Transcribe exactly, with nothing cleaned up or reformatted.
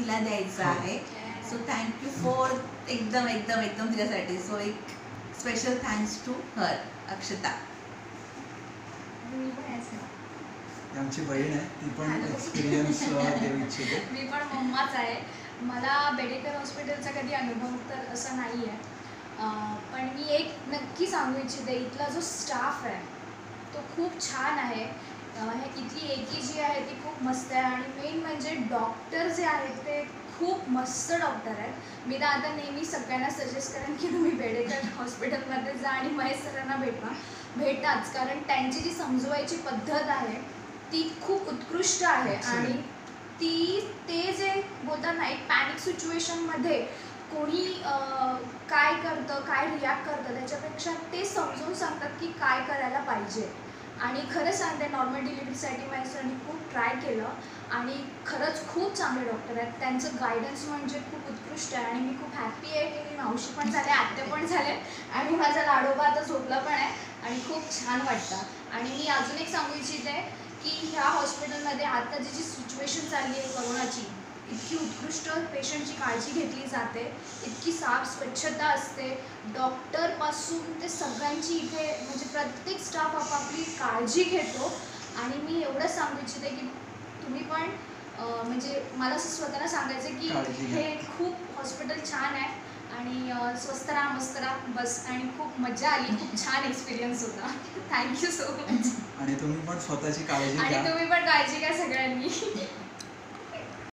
तिला द्यायचा आहे. सो थँक्यू फॉर एकदम एकदम एकदम तिच्यासाठी. सो एक special thanks to her, Akshata. आमची बहीण आहे, ती पण एक्सपिरियन्स देऊ इच्छिते. मी पण मम्माच आहे. मला बेडेकर हॉस्पिटलचा कधी अनुभव तर असा नाही आहे, पण मी एक नक्की सांगू इच्छिते, इथला जो स्टाफ आहे तो खूप छान आहे. इथली एकी जी आहे ती खूप मस्त आहे आणि मेन म्हणजे डॉक्टर जे आहेत ते खूप मस्त डॉक्टर आहेत. मी तर आता नेहमी सगळ्यांना सजेस्ट करेन की तुम्ही बेडेकर हॉस्पिटलमध्ये जा आणि महेश सरांना भेटा भेटाच कारण त्यांची जी समजवायची पद्धत आहे ती खूप उत्कृष्ट आहे. आणि ती ते जे बोलतात ना, एक पॅनिक सिच्युएशनमध्ये कोणी काय करतं, काय रिॲक्ट करतं, त्याच्यापेक्षा ते समजून सांगतात की काय करायला पाहिजे. आणि खरं सांगते, नॉर्मल डिलिव्हरीसाठी माझ्या सरांनी खूप ट्राय केलं आणि खरंच खूप चांगले डॉक्टर आहेत. त्यांचं गायडन्स म्हणजे खूप उत्कृष्ट आहे आणि मी खूप हॅप्पी आहे की मी मावशी पण झाले, आत्या पण झाले आणि माझा लाडोबा आता झोपला पण आहे आणि खूप छान वाटतं. आणि मी अजून एक सांगू इच्छिते की ह्या हॉस्पिटलमध्ये आता जी जी सिच्युएशन चालली आहे कोरोनाची, इतकी उत्कृष्ट पेशंटची काळजी घेतली जाते, इतकी साफ स्वच्छता असते, डॉक्टरपासून ते सगळ्यांची इथे म्हणजे प्रत्येक स्टाफ आपापली काळजी घेतो. आणि मी एवढंच सांगू इच्छिते की तुम्ही पण म्हणजे मला असं स्वतःला सांगायचं की हे खूप हॉस्पिटल छान आहे आणि स्वस्त राहा, मस्त राहा बस. आणि खूप मजा आली, खूप छान एक्सपिरियन्स होता. Thank you so much. आणि तुम्ही पण स्वतःची काळजी घ्या आणि तुम्ही पण काळजी घ्या सगळ्यांनी.